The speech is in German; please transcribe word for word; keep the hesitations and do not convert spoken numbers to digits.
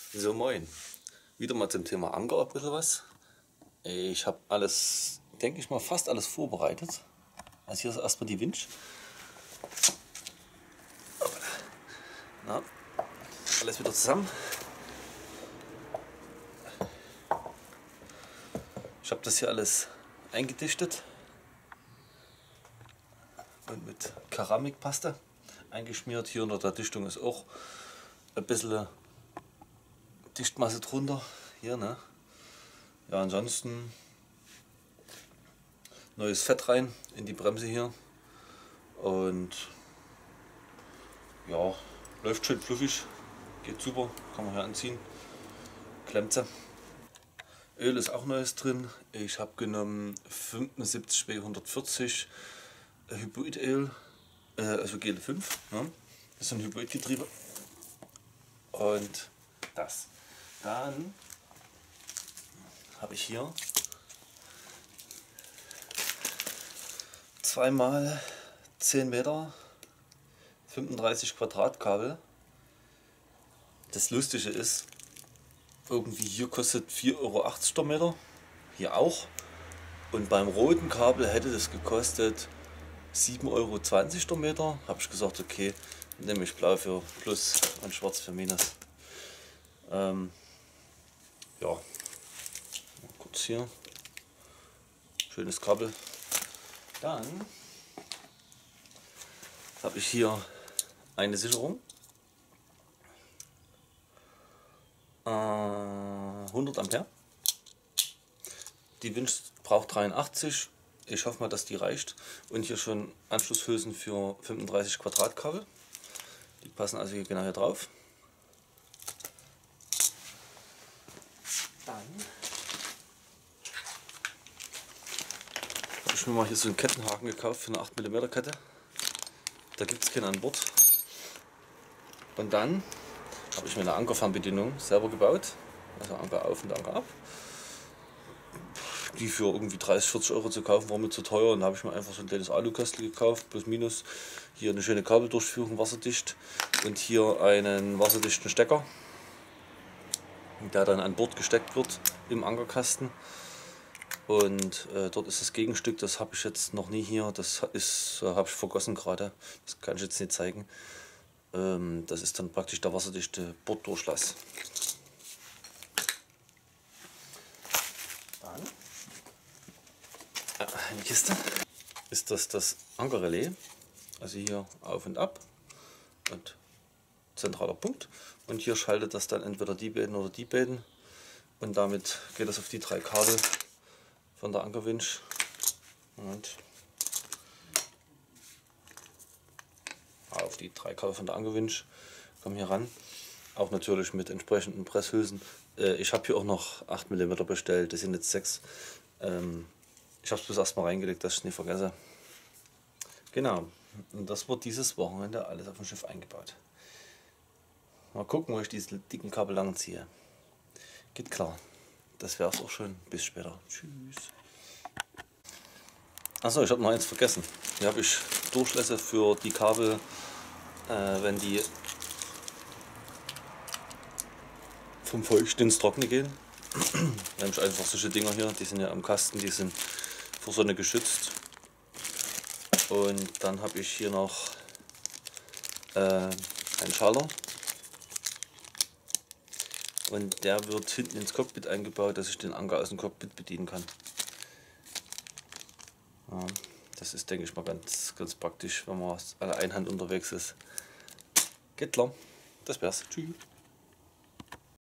So, moin. Wieder mal zum Thema Anker ein bisschen was. Ich habe alles, denke ich mal, fast alles vorbereitet. Also hier ist erstmal die Winch. Na, alles wieder zusammen. Ich habe das hier alles eingedichtet und mit Keramikpaste eingeschmiert. Hier unter der Dichtung ist auch ein bisschen Dichtmasse drunter. Hier, ne? Ja, ansonsten neues Fett rein in die Bremse hier und ja, läuft schön fluffig, geht super, kann man hier anziehen, klemmt sie. Öl ist auch neues drin. Ich habe genommen fünfundsiebzig B hundertvierzig Hybridöl, äh, also G L fünf. Ne? Das ist ein Hybridgetriebe. Und das. Dann habe ich hier zweimal zehn Meter, fünfunddreißig Quadrat Kabel. Das Lustige ist, irgendwie hier kostet vier Euro achtzig der Meter, hier auch. Und beim roten Kabel hätte das gekostet sieben Euro zwanzig der Meter. Habe ich gesagt, okay, nehme ich blau für Plus und schwarz für Minus. Ähm, ja, mal kurz hier, schönes Kabel. Dann habe ich hier eine Sicherung. hundert Ampere. Die Winch braucht dreiundachtzig. Ich hoffe mal, dass die reicht. Und hier schon Anschlusshülsen für fünfunddreißig Quadrat Kabel. Die passen also hier genau hier drauf. Dann habe ich mir mal hier so einen Kettenhaken gekauft für eine acht Millimeter Kette. Da gibt es keinen an Bord. Und dann habe ich mir eine Ankerfernbedienung selber gebaut. Also Anker auf und Anker ab. Die für irgendwie dreißig, vierzig Euro zu kaufen war mir zu teuer. Und da habe ich mir einfach so ein kleines Alukästchen gekauft, plus minus. Hier eine schöne Kabeldurchführung, wasserdicht. Und hier einen wasserdichten Stecker, der dann an Bord gesteckt wird im Ankerkasten. Und äh, dort ist das Gegenstück, das habe ich jetzt noch nie hier. Das ist, äh, habe ich vergossen gerade. Das kann ich jetzt nicht zeigen. Ähm, das ist dann praktisch der wasserdichte Borddurchlass. Dann eine Kiste ist das das Ankerrelais, also hier auf und ab und zentraler Punkt, und hier schaltet das dann entweder die beiden oder die beiden, und damit geht das auf die drei Kabel von der Ankerwinch und auf die drei Kabel von der Ankerwinch kommen hier ran, auch natürlich mit entsprechenden Presshülsen. Ich habe hier auch noch acht Millimeter bestellt, das sind jetzt sechs. Ich habe es bloß erstmal reingelegt, dass ich es nicht vergesse. Genau, und das wird dieses Wochenende alles auf dem Schiff eingebaut. Mal gucken, wo ich diese dicken Kabel lang ziehe. Geht klar. Das wäre es auch schon. Bis später. Tschüss. Achso, ich habe noch eins vergessen. Hier habe ich Durchlässe für die Kabel, äh, wenn die vom Feuchten ins Trockene gehen. Da habe ich einfach solche Dinger hier, die sind ja am Kasten, die sind vor Sonne geschützt. Und dann habe ich hier noch äh, einen Schalter. Und der wird hinten ins Cockpit eingebaut, dass ich den Anker aus dem Cockpit bedienen kann. Ja, das ist, denke ich mal, ganz, ganz praktisch, wenn man alle Einhand unterwegs ist. Geht klar. Das wär's. Tschüss.